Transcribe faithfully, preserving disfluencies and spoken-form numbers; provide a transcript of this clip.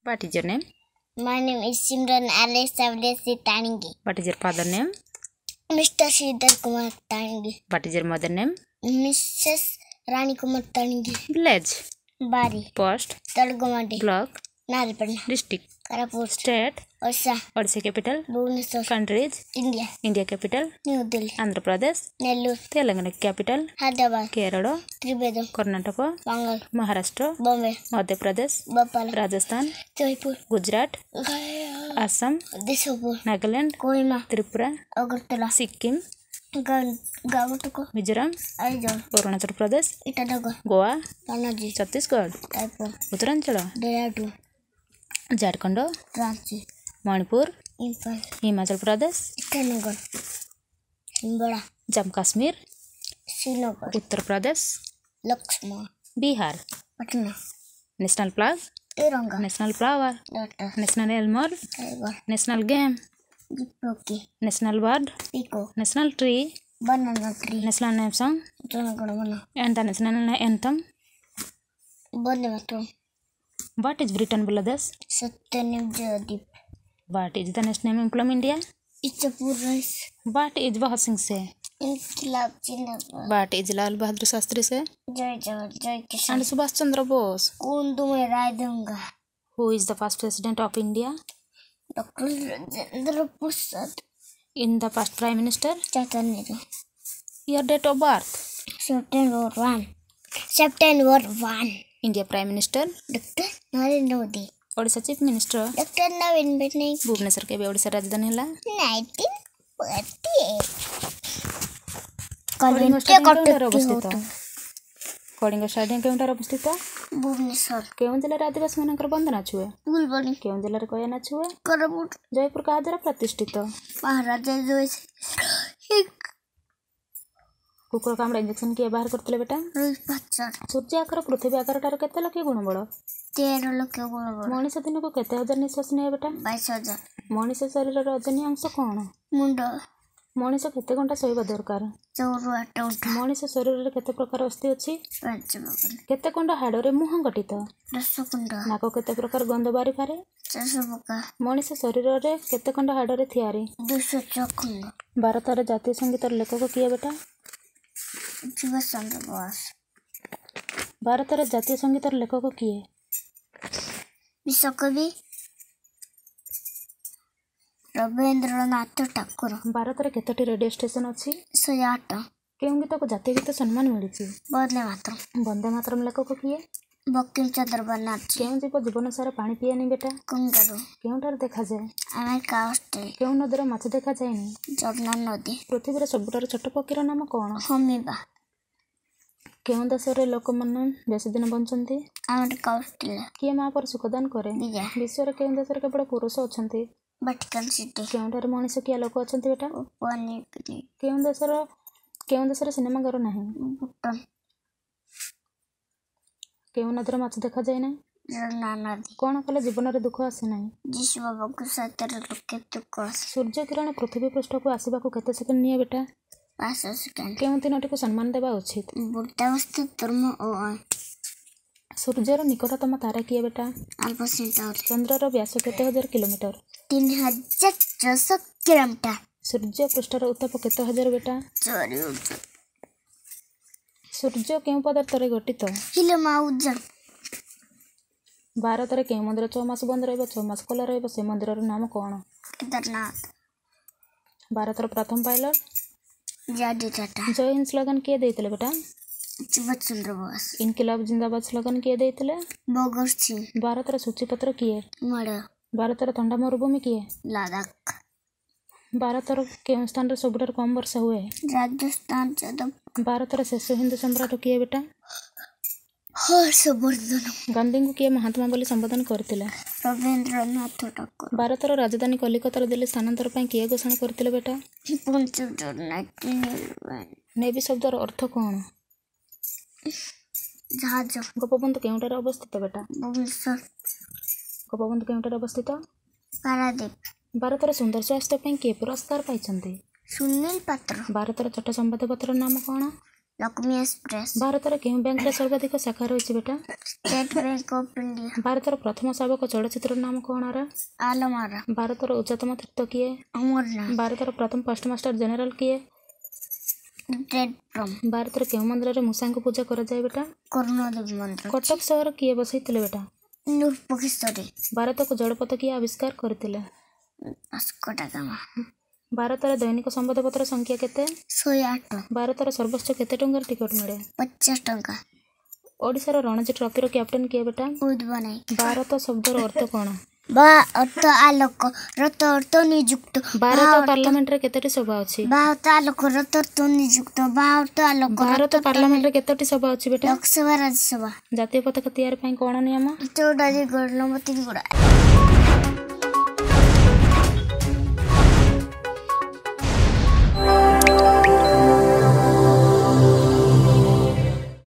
What is your name? My name is Simran Alice Savdesi Taningi. What is your father name? Mister Sridhar Kumar Taningi. What is your mother name? Missus Rani Kumar Taningi. Village. Bari. Post. Talgomadi. Block. Nalpana. District. Karapur. State. Odisha. Odisha capital. Bhubaneswar. Countries. India. India capital. New Delhi. Andhra Pradesh. Nellore. Telangana capital. Hyderabad. Kerala. Trivandrum. Karnataka. Bangalore. Maharashtra. Bombay. Madhya Pradesh. Bhopal. Rajasthan. Jaipur. Gujarat. Gaya. Assam. Disapur. Nagaland. Kohima. Tripura. Agartala. Sikkim. Gavatukko. Mizoram. Aizawl. Arunachal Pradesh. Itanagar. Goa. Panaji. Chhattisgarh. Jaipur. Uttaranchal. Dehradun. Jharkhand Ranchi Manipur Imphal Himachal Pradesh Itanagar हिंगोला Jammu Kashmir Srinagar Uttar Pradesh Lakshman Bihar Patna national flag Tiranga national flower data national animal tiger national game जिप्रोकी national bird पिको national tree banana tree national name song Janagana Mana and the national anthem Vande Mataram what is Britain Bangladesh सत्यनिम जयदीप what is the national name of India इच्छापुर rice what is Bhagat Singh से इनकलाब जिंदाबाद what is Lal Bahadur Shastri से जय जवान जय किसान एंड सुभाष चंद्र बोस कौन तुम्हें राय दूंगा who is the first president of India doctor Rajendra Prasad in the first prime minister Chacha Nehru your date of birth September one September one India prime minister doctor Narendra Modi Odisha chief minister doctor Naveen Patnaik Bhubaneswar के ओडिशा राजधानी है nineteen forty eight Kalinga stadium केउंटार अवस्थित Kalinga stadium केउंटार अवस्थित भुवनेश्वर केउं जिले आदिवासी मानकर बंदना छुए फुलबणी केउं जिले कया नाचुए करपुट जयपुर का द्वारा प्रतिष्ठित महाराजा जय कुकुर कामड़ा इंजेक्शन किए बाहर करते बेटा सूर्य आकार पृथ्वी आकार ठार केते लक्ष गुण बड़ तेरह लक्ष गुण बड़ मनीष दिन को केते हजार निश्वास निए बेटा बाईस हजार मनीष शरीर ओजनी अंश कौन मुंड मनीष केते घंटा शोइबा दरकार चौर आठ उठा मनीष शरीर रे केते प्रकार अस्थि अछि पांच बगल केते कंडा हाड़ रे मुह गठित दस कुंड नाक केते प्रकार गंध बारी पारे चार बका मनीष शरीर रे केते कंडा हाड़ रे थियारी दुसो चखुंड भारत रे जातीय संगीत लेखक किए बेटा सुभाष चंद्र बोस भारत रे जातीय संगीत लेखक किए विश्वकवि रवींद्रनाथ ठाकुर भारत रे केतोटी रेडियो स्टेशन अछि सौ आठ केउं गीत को जातीय गीत सम्मान मिलिछि वंदे मातरम वंदे मातरम लेखक किए बंकिम चंद्र बनर्जी केउं जीव जीवन सारा पानी पियानी बेटा कंगारू केउंटार देखा जाए अमेरिका ऑस्ट्रेलिया केउं नदीर माछ देखा जाएनी जमुना नदी पृथ्वी रे सबुठार छोट पक्षीर नाम कोन हमीबा केउं देश रे लोक मन बेसी दिन बंचंती अमेरिका ऑस्ट्रेलिया किए मां पर सुखदान करे विश्व रे केउं देश रे केवल पुरुष अछंती वेटिकन सिटी केउंटार मनुष्य किया लोक अछंती बेटा पनीर केउं देश रे केउं देश रे सिनेमा घर नाही भूटान केउं नदीर माछ देखा जाए ना जमुना नदी कौन कले जीवन रे दुख आसे नाही जिस बाबा को सतर लोके दुख सूर्य किरण पृथ्वी पृष्ठ को आसीबा को केते सेकंड निए बेटा पाँच सेकंड केउं तीनोटी को सम्मान देबा उचित बुद्धावस्था धर्म ओ सूर्यर निकटतम तारा किए बेटा अल्फा सेंटाउरी चंद्रर व्यास केते हजार किलोमीटर तीन हजार छह किलोमीटर सूर्य पृष्ठर उत्ताप केते हजार बेटा सॉरी सूर्य केउं पदार्थ रे गठित हिलमा उज्जर भारत रे केउं मंदिर छह मास बंद रहबो छह मास खुला रहबो से मंदिर रो नाम कोन केदारनाथ भारत रो प्रथम पायलट जाडी टाटा जय हिंद स्लोगन किए देइतले बेटा सुभाष चंद्र बोस इनकलाब जिंदाबाद स्लोगन किए देइतले भगत सिंह भारत रो सूचीपत्र किए मड़ भारत रो ठंडा मरुभूमि किए लद्दाख भारत रो केउं स्थान रे सबुठार कम वर्षा हुए राजस्थान यादव भारत रो शेष हिंदू सम्राट किए बेटा हर्षवर्धन गांधी को किए महात्मा बोली संबोधन करथिले रवींद्रनाथ ठाकुर भारत रो राजधानी कलिकता रो दिल्ली स्थानांतर पई किए घोषणा करथिले बेटा नेवी शब्द रो अर्थ कोन जहाज गोपबंधु केउंटार अवस्थित बेटा भुवनेश्वर गोपबंधु केउंटार अवस्थित पारादीप भारत रो सुंदर स्वास्थ्य पई किए पुरस्कार पाइछन्ते सुनील पात्र भारत रो छोट संवादपत्र नाम कोन लक्ष्मी एक्सप्रेस भारतर केउं बैंक रे सर्वाधिक शाखा रही बेटा स्टेट बैंक ऑफ इंडिया भारतर प्रथम शावक चलचित्र नाम कौन रा आलमारा भारतर उच्चतम तीर्थ किए अमरनाथ भारतर प्रथम पोस्टमास्टर जनरल किए रेड फ्रॉम भारतर केउं मंदिर रे मूषा को पूजा करा जाय बेटा करुणादेवी मंदिर कटक शहर किए बसैतिले बेटा नूरपकेश्वरी भारत को जलपथ किए आविष्कार करथिले अस्को दा गामा भारतर दैनिक संवादपत्र संख्या केते सौ आठ भारतर सर्वोच्च केते टंकार टिकट मिले पचास टंका ओडिसा रणजी ट्रॉफी रो कैप्टन किए बेटा उद्भव नहीं भारत शब्दर अर्थ कोन बा अर्थ आलोक रत अर्थ नियुक्त भारत पार्लियामेंट रे केतेटी सभा अछि भारत आलोक रत अर्थ नियुक्त भारत आलोक भारत पार्लियामेंट रे केतेटी सभा अछि बेटा लोकसभा राज्यसभा जातीय पताका तैयारी पई कोन नियम चौडाजी गणमती गुड़ा